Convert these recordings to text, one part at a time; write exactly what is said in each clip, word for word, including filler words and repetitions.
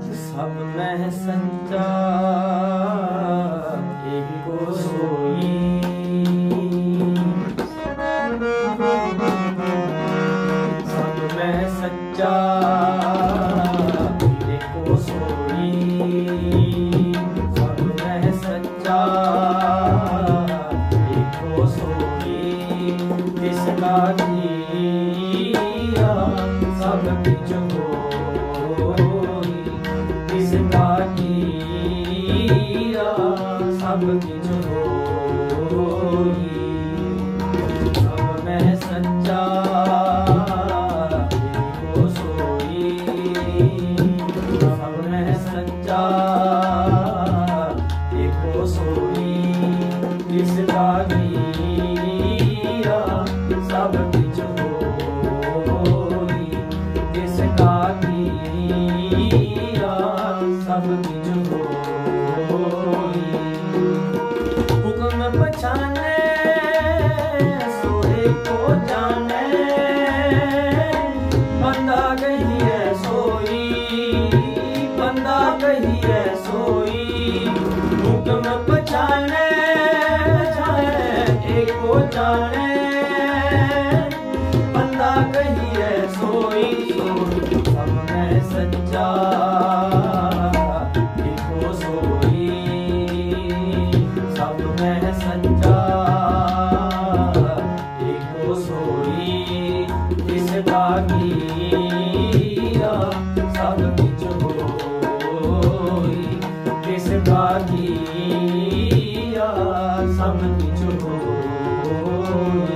सब में सच्चा एको सोई, सब में सच्चा एको सोई, सब में सच्चा एको सोई। किसका किया सब किछ होई, किसका किया सब किछ होई। सब में सच्चा एको सोई, सब में सच्चा एको सोई। किसका किया सब किछ होई, किसका किया सब किछ होई। हुक्म पछाने सोए को जाने, बंदा गई है सोई, बंदा गई है सोई। हुक्म पछाने एको जाने, बंदा गई है सोई। सब में सच्चा एको सोई, सब में सच्चा एको सोई। किसका किया सब किछ होई, किसका किया सब किछ होई।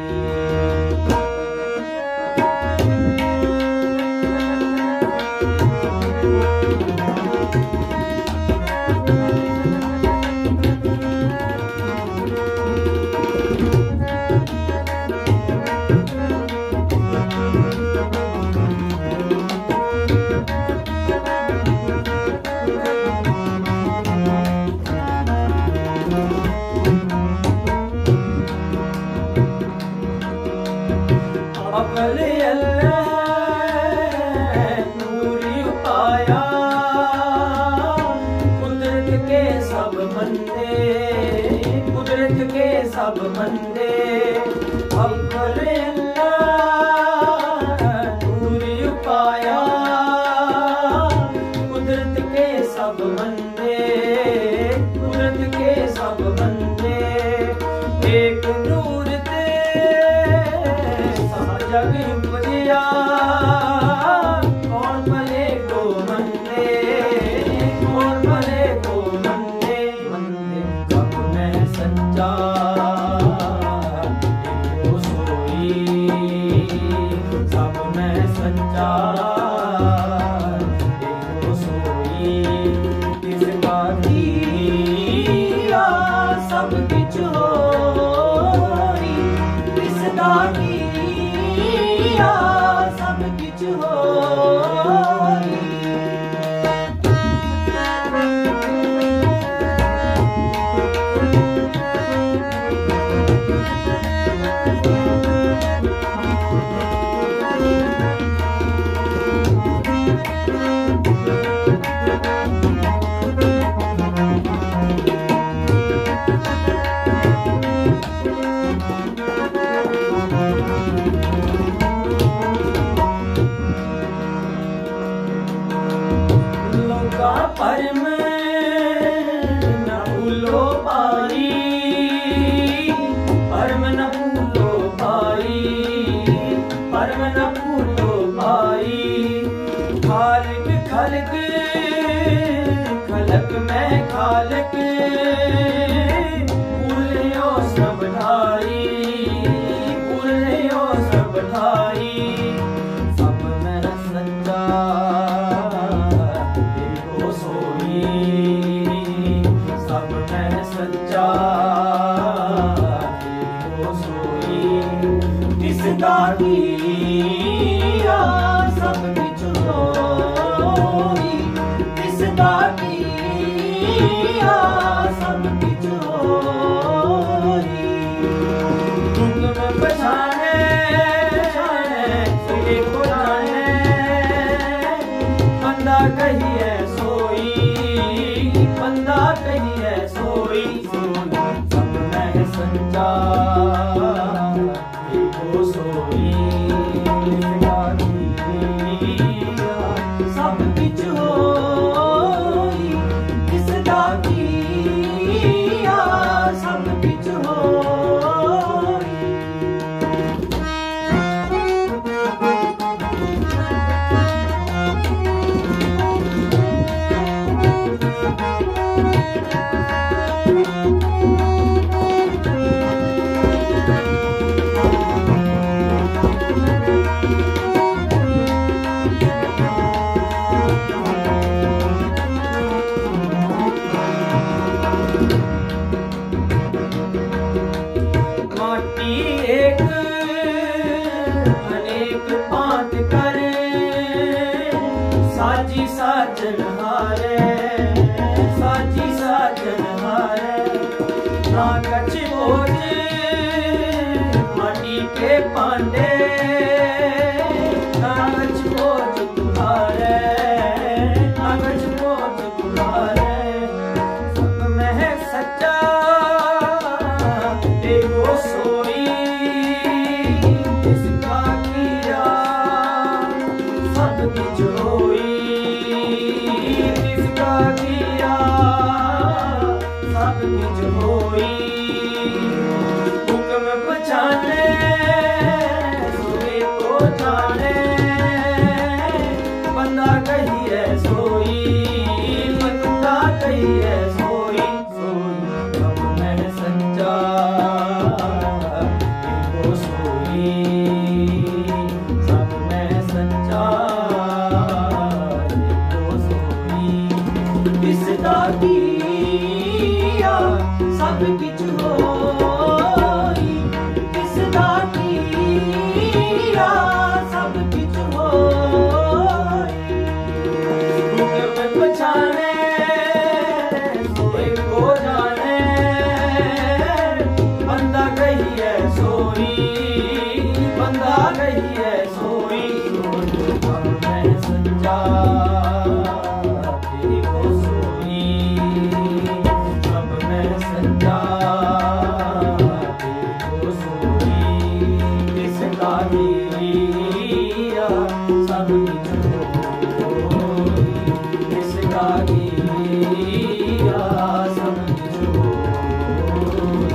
अकल अल्लाह नूरी पाया, कुदरत के सब बंदे, कुदरत के सब बंदे। अकल अल्लाह नूरी पाया, कुदरत के सब बंदे, कुदरत के सब बंदे। एक नूर जग उपजिया, कौन भले को मंदे, कौन भले को मंदे। मंदे सब में सच्चा एको सोई, सब में सच्चा एको सोई। किसका किया सब किछ होई, किसका किया सब किछ होई। परम न भूलो पाई, परम न भूलो पाई, परम न भूलो पाई। खालिक खलक खलक में खालिक, भूलियो सब ढाई, भूलियो सब ढाई। सब में सच्चा सब में सच्चा एको सोई। किसका किया सब किछ होई, किसका किया सब किछ होई। हुक्म पछाने एको जाने, बंदा कहिए सोई, बंदा कहिए सोई, सब में सच्चा एको सोई। सब बिच होई किसदा कीया, सब बिच होई। माटी एक अनेक पात करे, साजी साजन हारे, साजी साजन हारे। ना कछ बोझ माटी के पांडे, ना कछ बोझ तुम्हारे, ना कछ बोझ तुम्हारे। सब में सच्चा एको सोई, जिसका किया सब बिच होई, जिसका किया सब बिच होई। हुक्म पहचाने सोए को जाने, बंदा कहिए सोई, बंदा कहिए सोई, सोई सब में सच्चा एको सोई, सब में सच्चा एको सोई। किसदा कीया सब किछ होई, किसदा कीया सब किछ होई। हुक्म पहचाने सोए को जाने, बंदा कहिए सोई, बंदा कहिए सोई, सब में सच्चा एको सोई, सब में सच्चा एको सोई। किसका किया सब किछ होई, किसका किया सब किछ होई।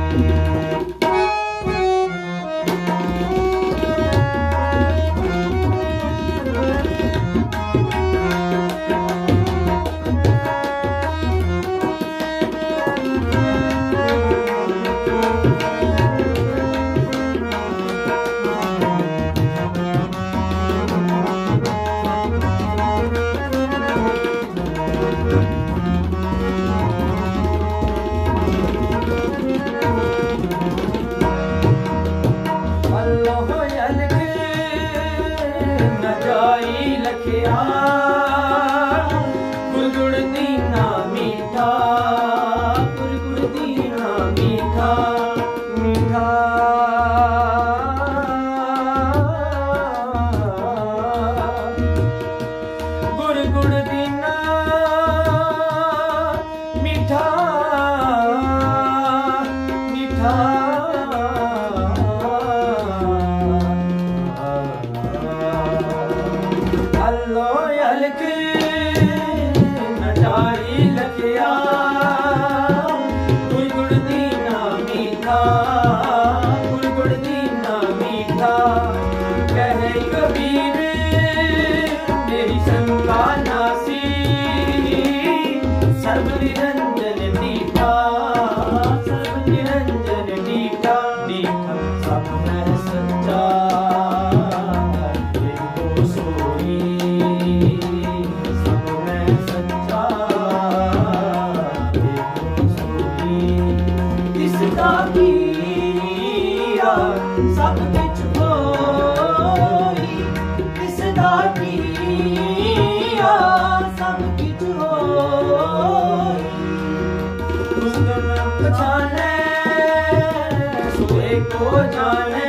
गुरगुड़ दीना मीठा, गुरगुड़ दीना मीठा, मीठा। गुरगुड़ दीना मीठा, मीठा। अल्लो अलख नचारी लखिया, गुरगुड़ दीना मीठा, गुरगुड़ दीना मीठा। कहे कबीर मेरी शंका नासी, सर्व निरंजन मीठा, सर्व निरंजन मीठा, मीठा। सब में सच्चा एको सोई, सब में सच्चा एको सोई। किसदा किया सब किछ होई, किसदा किया सब किछ होई। हुक्म पहचाने सोए को जाने,